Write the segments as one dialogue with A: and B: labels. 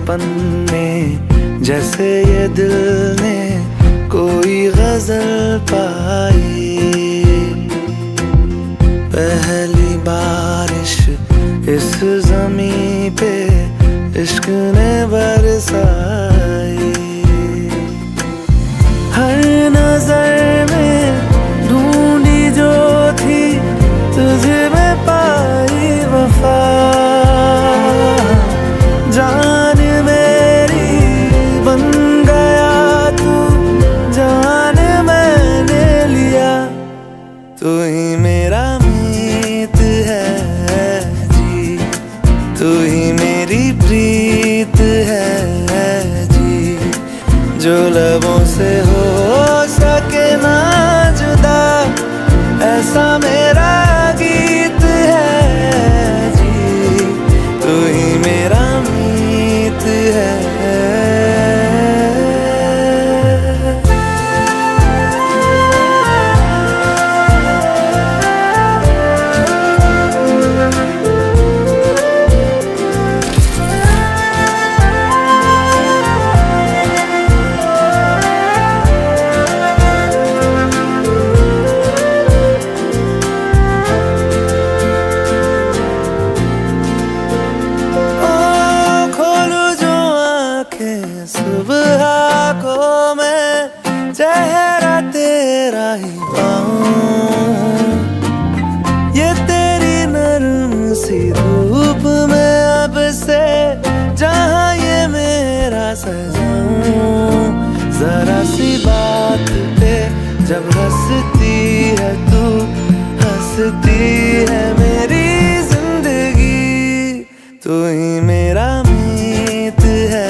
A: बचपन में जैसे ये दिल ने कोई गजल पाई। पहली बारिश इस ज़मीं पे इश्क ने बरसाई। हर नजर में ढूंढी जो थी तुझे में पाई वफा। जान मेरी बन गया तू, जान मैंने लिया। तू ही मेरा मीत है जी, तू ही मेरी प्रीत है जी। जो लबों से हो सके ना जुदा, ऐसा मेरा गीत है जी। तू ही मेरा मीत है। सुबह को मैं चेहरा तेरा ही पाऊं, ये तेरी नरम सी धूप में अब से जहां ये मेरा सजाऊं। जरा सी बात पे जब हंसती है तू, हंसती है मेरी जिंदगी। तू ही मेरा मीत है,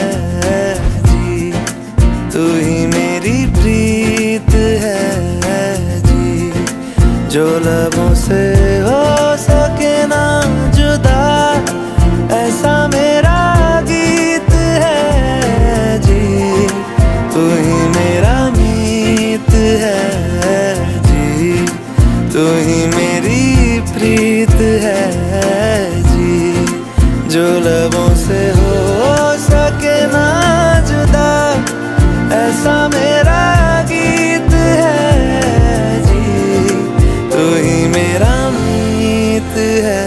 A: तू ही मेरी प्रीत है जी। जो लबों से हो सके ना जुदा, ऐसा मेरा गीत है जी। तू ही मेरा मीत है जी, तू ही मेरी प्रीत है जी। जो लबों से हो सके ना जुदा, ऐसा मेरा गीत है जी। तू ही मेरा मीत है।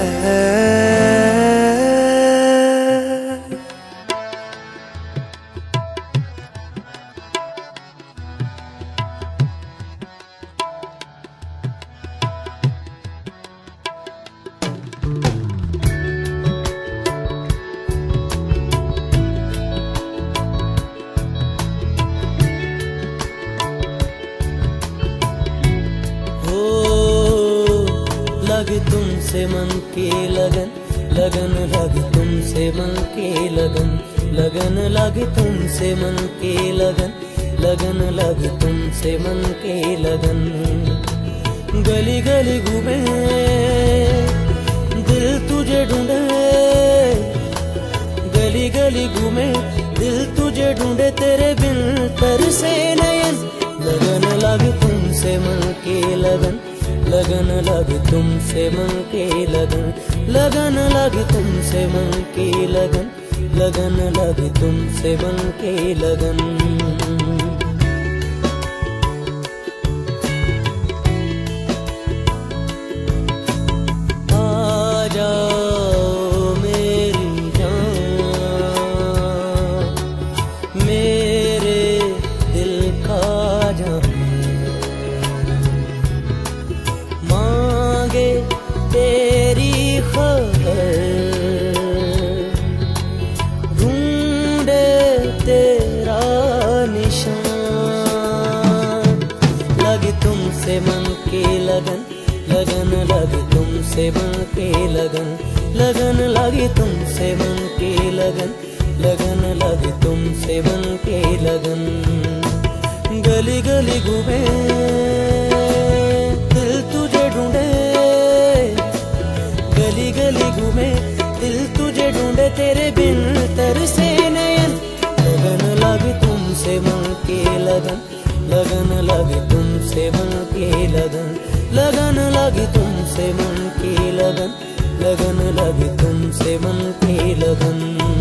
B: लगे तुमसे मन की लगन, लगन लगे तुमसे मन की लगन, लगन लगे तुमसे मन की लगन, लगन लगे तुमसे मन की लगन। गली गली घूमे दिल तुझे ढूंढे, गली गली घूमे दिल तुझे ढूंढे, तेरे बिन तरसे नयन। लगन लगे तुमसे मन की लगन, लगन लगे तुमसे मन की लगन, लगन लगे तुमसे मन की लगन, लगन लगे तुमसे मन की लगन। आ जाओ मेरी जान, मेरे दिल का जान। तेरी खबर ढूंढे तेरा निशान। लगे तुमसे मन की लगन, लगन लगे तुमसे मन की लगन, लगन लगे तुमसे मन की लगन, लगन लगे तुमसे मन की लगन। गली गली घूमे दिल तुझे ढूंढे, गली गली घूमे दिल तुझे ढूंढे, तेरे बिन तरसे नयन। लगन लगे तुमसे मन की लगन, लगन लगे तुमसे मन की लगन, लगन लगे तुमसे मन की लगन, लगन लगे तुमसे मन की लगन।